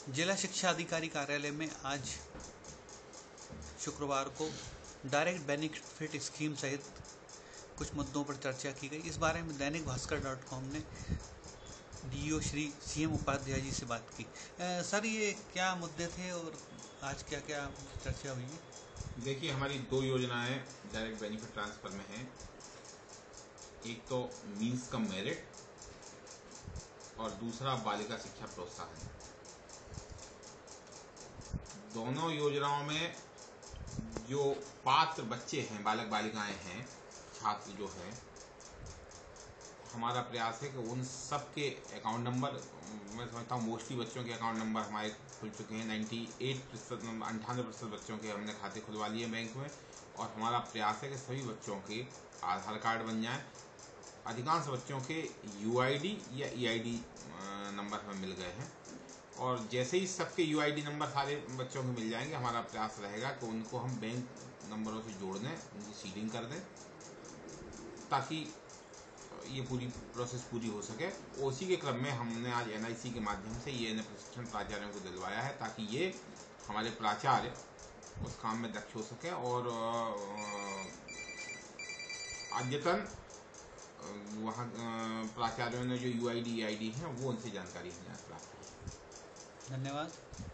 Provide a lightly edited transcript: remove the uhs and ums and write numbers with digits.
जिला शिक्षा अधिकारी कार्यालय में आज शुक्रवार को डायरेक्ट बेनिफिट स्कीम सहित कुछ मुद्दों पर चर्चा की गई। इस बारे में दैनिक भास्कर.com ने डीईओ श्री सीएम उपाध्याय जी से बात की। सर, ये क्या मुद्दे थे और आज क्या क्या चर्चा हुई? देखिए, हमारी दो योजनाएं डायरेक्ट बेनिफिट ट्रांसफर में हैं। एक तो मीन्स कम मेरिट और दूसरा बालिका शिक्षा प्रोत्साहन। दोनों योजनाओं में जो पात्र बच्चे हैं, बालक बालिकाएं हैं, छात्र जो हैं, हमारा प्रयास है कि उन सब के अकाउंट नंबर, मैं समझता हूँ मोस्टली बच्चों के अकाउंट नंबर हमारे खुल चुके हैं। 98% बच्चों के हमने खाते खुलवा लिए बैंक में, और हमारा प्रयास है कि सभी बच्चों के आधार कार्ड बन जाएं। अधिकांश बच्चों के यूआईडी या ईआईडी नंबर हमें मिल गए हैं, और जैसे ही सबके यूआईडी नंबर सारे बच्चों को मिल जाएंगे, हमारा प्रयास रहेगा कि उनको हम बैंक नंबरों से जोड़ दें, उनकी सीडिंग कर दें, ताकि ये पूरी प्रोसेस पूरी हो सके। उसी के क्रम में हमने आज एनआईसी के माध्यम से ये प्रशिक्षण प्राचार्यों को दिलवाया है, ताकि ये हमारे प्राचार्य उस काम में दक्ष हो सके और अद्यतन वहाँ प्राचार्यों ने जो यूआईडी ईआईडी है वो उनसे जानकारी हमें प्राप्त की। धन्यवाद।